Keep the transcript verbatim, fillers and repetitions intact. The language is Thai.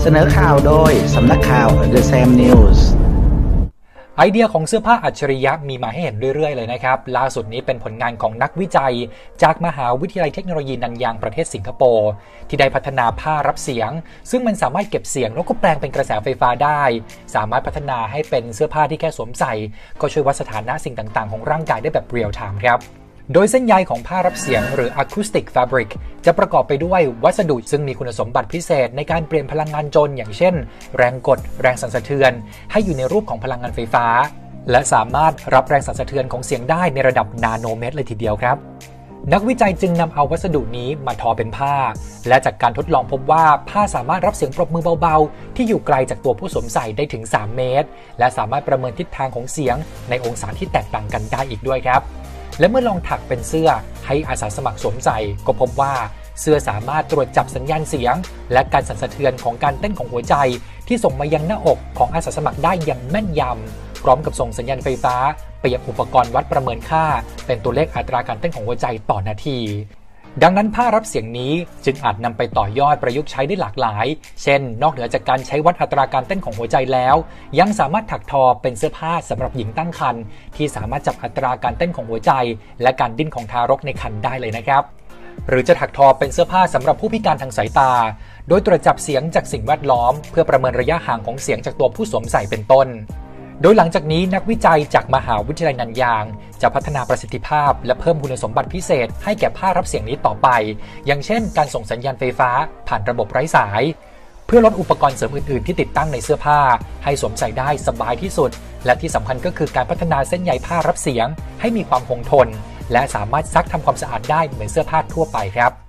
เสนอข่าวโดยสำนักข่าว The Sam News ไอเดียของเสื้อผ้าอัจฉริยะมีมาให้เห็นเรื่อยๆเลยนะครับล่าสุดนี้เป็นผลงานของนักวิจัยจากมหาวิทยาลัยเทคโนโลยีนันยางประเทศสิงคโปร์ที่ได้พัฒนาผ้ารับเสียงซึ่งมันสามารถเก็บเสียงแล้วก็แปลงเป็นกระแสไฟฟ้าได้สามารถพัฒนาให้เป็นเสื้อผ้าที่แค่สวมใส่ก็ช่วยวัดสถานะสิ่งต่างๆของร่างกายได้แบบเรียลไทม์ครับโดยเส้นใยของผ้ารับเสียงหรือ acoustic fabric จะประกอบไปด้วยวัสดุซึ่งมีคุณสมบัติพิเศษในการเปลี่ยนพลังงานจนอย่างเช่นแรงกดแรงสั่นสะเทือนให้อยู่ในรูปของพลังงานไฟฟ้าและสามารถรับแรงสั่นสะเทือนของเสียงได้ในระดับนาโนเมตรเลยทีเดียวครับนักวิจัยจึงนำเอาวัสดุนี้มาทอเป็นผ้าและจากการทดลองพบว่าผ้าสามารถรับเสียงปรบมือเบาๆที่อยู่ไกลจากตัวผู้สวมใส่ได้ถึงสามเมตรและสามารถประเมินทิศทางของเสียงในองศาที่แตกต่างกันได้อีกด้วยครับและเมื่อลองถักเป็นเสื้อให้อาสาสมัครสวมใส่ก็พบว่าเสื้อสามารถตรวจจับสัญญาณเสียงและการสั่นสะเทือนของการเต้นของหัวใจที่ส่งมายังหน้าอกของอาสาสมัครได้อย่างแม่นยำพร้อมกับส่งสัญญาณไฟฟ้าไปยังอุปกรณ์วัดประเมินค่าเป็นตัวเลขอัตราการเต้นของหัวใจต่อนาทีดังนั้นผ้ารับเสียงนี้จึงอาจนำไปต่อยอดประยุกต์ใช้ได้หลากหลายเช่นนอกเหนือจากการใช้วัดอัตราการเต้นของหัวใจแล้วยังสามารถถักทอเป็นเสื้อผ้าสำหรับหญิงตั้งครรภ์ที่สามารถจับอัตราการเต้นของหัวใจและการดิ้นของทารกในครรภ์ได้เลยนะครับหรือจะถักทอเป็นเสื้อผ้าสำหรับผู้พิการทางสายตาโดยตรวจจับเสียงจากสิ่งแวดล้อมเพื่อประเมินระยะห่างของเสียงจากตัวผู้สวมใส่เป็นต้นโดยหลังจากนี้นักวิจัยจากมหาวิทยาลัยนันยางจะพัฒนาประสิทธิภาพและเพิ่มคุณสมบัติพิเศษให้แก่ผ้ารับเสียงนี้ต่อไปอย่างเช่นการส่งสัญญาณไฟฟ้าผ่านระบบไร้สายเพื่อลดอุปกรณ์เสริมอื่นๆที่ติดตั้งในเสื้อผ้าให้สวมใส่ได้สบายที่สุดและที่สำคัญก็คือการพัฒนาเส้นใยผ้ารับเสียงให้มีความคงทนและสามารถซักทำความสะอาดได้เหมือนเสื้อผ้าทั่วไปครับ